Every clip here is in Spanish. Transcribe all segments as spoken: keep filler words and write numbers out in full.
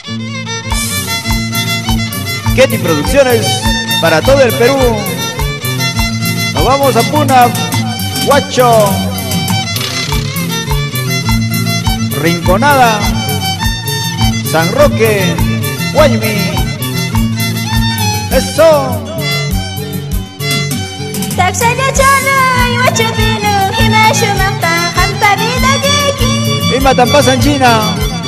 Ketty Producciones para todo el Perú. Nos vamos a Puna, Huacho, Rinconada, San Roque, Guaymi. Eso. Ima Tampasan China.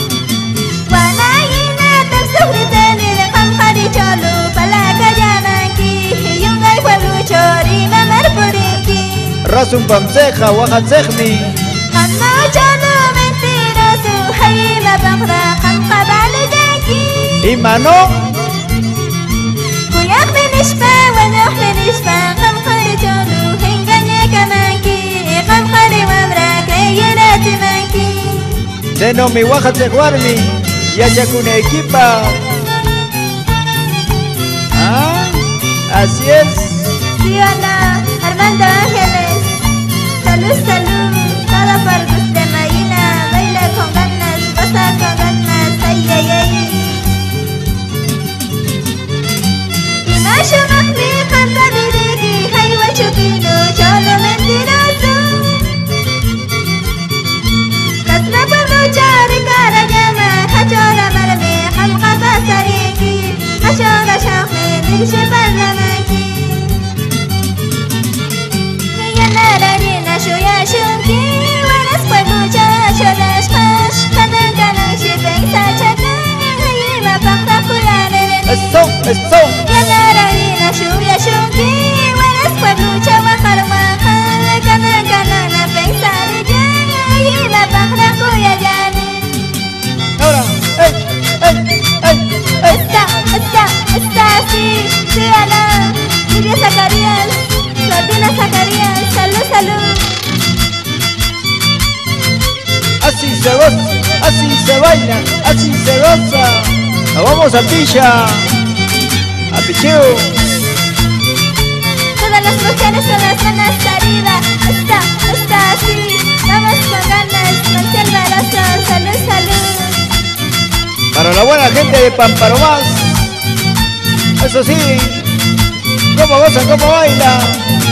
Rasun Pamseja, Oaxatzejmi. Ima no. Seno mi Oaxatzejwarmi, Yachacune equipa. ¿Ah? Así es. Sí, hola, Armando Ángeles. Salud, salud, todo por gusto, Marina. Baila con ganas, goza con ganas, ay, ay, ay. Y más yo más mi panta vidiki, hay guachupino, cholo mentiroso. Casna por luchar y cara llama, hachora marme, hamka pasariki, hachora shahme, dice parlamaki. Shuya shunki, waras palucha, shodas pas, kanang kanang shipeng sa chakang, hayima pang takulane. Eso, eso. Yanararina shuya shunki, waras palucha, wakar wakar, kanang kanang na peng sa rijang, hayima pang takuyayane. Ahora, hey, hey, hey, hey. Está, está, está, sí, sí, ala, Lidia Zacarías, Latina Zacarías, salud, salud. Así se goza, así se baila, así se goza. Nos vamos a Pilla, a Picheo. Todas las mujeres con las manos arriba. Está, está así. Vamos con ganas, con el barazo. Salud, salud. Para la buena gente de Pamparomás. Eso sí, cómo gozan, cómo bailan.